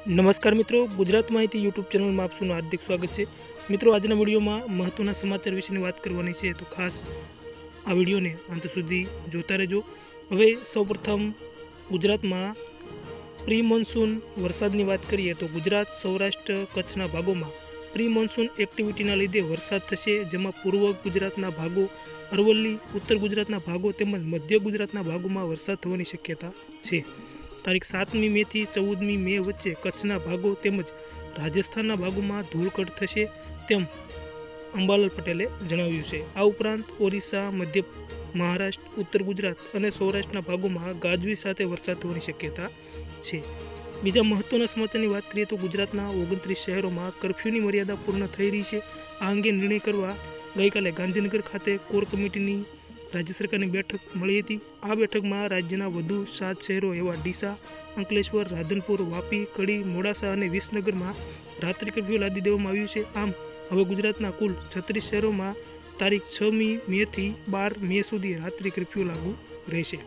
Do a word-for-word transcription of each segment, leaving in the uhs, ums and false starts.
नमस्कार मित्रों, गुजरात माहिती यूट्यूब चैनल में आप हार्दिक स्वागत है। मित्रों, आज वीडियो में महत्वना समाचार विषय बात करवानी है, तो खास आ वीडियो ने अंत सुधी जोता रहो। हवे सौप्रथम गुजरात में प्री मोन्सून वरसादनी बात करिए तो गुजरात, सौराष्ट्र, कच्छना भागों में प्री मोन्सून एक्टिविटीना लीधे वरसाद थशे, जेमां पूर्व गुजरातना भागों, अरवल्ली, उत्तर गुजरातना भागों तेमज मध्य गुजरातना भागों में वरसाद थवानी शक्यता छे। तारीख सातमी मे थी चौदमी मे वच्चे कच्छना भागों तेमज राजस्थानना भागों में धूळकट थशे तेम अंबालाल पटेले जणाव्युं छे। आ उपरांत ओडिशा, मध्य महाराष्ट्र, उत्तर गुजरात और सौराष्ट्रना भागों में गाजवीज साथे वरसाद थवानी शक्यता छे। बीजा महत्वना समाचारनी बात करिए तो गुजरातना ओगणत्रीस शहरों में कर्फ्यूनी मर्यादा पूर्ण थई रही है। आ अंगे निर्णय करवा गईकाले गांधीनगर खाते कोर कमिटीनी राज्य सरकार की बैठक मळी हती। आ बैठक में राज्यना वधु सात शहरों एवं डीसा, अंकलेश्वर, राधनपुर, वापी, कड़ी, मोडासा और विसनगर में रात्रि कर्फ्यू लादी देवामां आव्युं छे। आम हवे गुजरातना कुल छत्रीस शहरों में तारीख छमी मे थी बार मे सुधी रात्रि कर्फ्यू लागू रहेशे।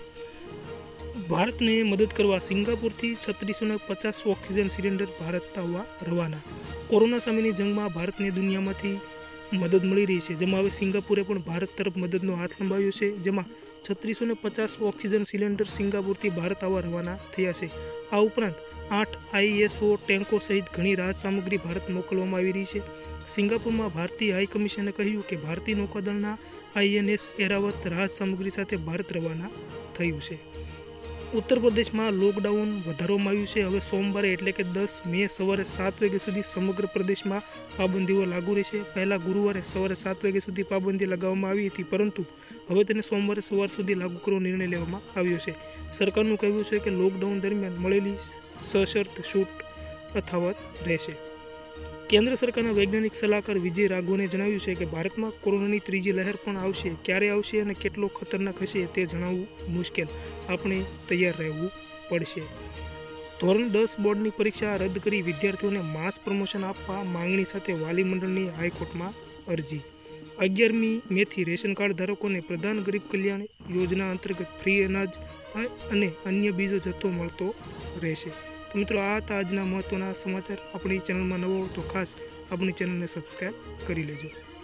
भारत ने मदद करवा सिंगापुर थी छत्रीसो ने पचास ऑक्सीजन सिलिंडर भारत आववा रवाना। कोरोना सामेनी जंग में भारत ने दुनिया में मदद मळी रही है, जेमां हवे सिंगापुरे पण भारत तरफ मददनो हाथ लंबाव्यो छे। जेमां छत्रीसो ने पचास ऑक्सीजन सिलिंडर सिंगापुरथी भारत आववा रवाना थया छे। आ उपरांत आठ आईएसओ टेंको सहित घणी राहत सामग्री भारत मोकलवामां आवी रही है। सिंगापुर में भारतीय हाई कमिशने कह्युं कि भारतीय नौकादळना आईएनएस एरावत राहत सामग्री साथे भारत रवाना थयुं छे। उत्तर प्रदेश में लॉकडाउन वधारवामां आव्युं छे। हवे सोमवारे एटले के दस मे सवारे सात वाग्या सुधी समग्र प्रदेश में पाबंदीओ लागू रहेशे। पहला गुरुवारे सवारे सात वाग्या सुधी पाबंदी लगाववामां आवी हती, परंतु हवे तेने सोमवारे सवार सुधी लागू करવાનો निर्णय लेवामां आव्यो छे। सरकारनुं कहेवुं छे कि लॉकडाउन दरमियान मळेली सशर्त छूट यथावत रहेशे। केन्द्र सरकारना वैज्ञानिक सलाहकार विजय राघवने जणाव्युं छे कि भारत में कोरोनानी त्रीजी लहर पण आवशे। क्यारे आवशे अने केटलो खतरनाक हशे ते जणाववुं मुश्केल, आपणे तैयार रहेवुं पड़शे। धोरण दस बोर्डनी परीक्षा रद्द करी विद्यार्थीओने मास प्रमोशन आपवा मांगणी साथे वाली मंडळनी हाईकोर्टमां अरजी। अगियारमी मे थी रेशन कार्ड धारकोने प्रधान गरीब कल्याण योजना अंतर्गत फ्री अनाज अने अन्य बीजो जत्थो मळतो रहेशे। तो मित्रों, आ था आजना महत्वना समाचार। अपनी चैनल में नवो हो तो खास अपनी चैनल ने सब्सक्राइब करी लेजो।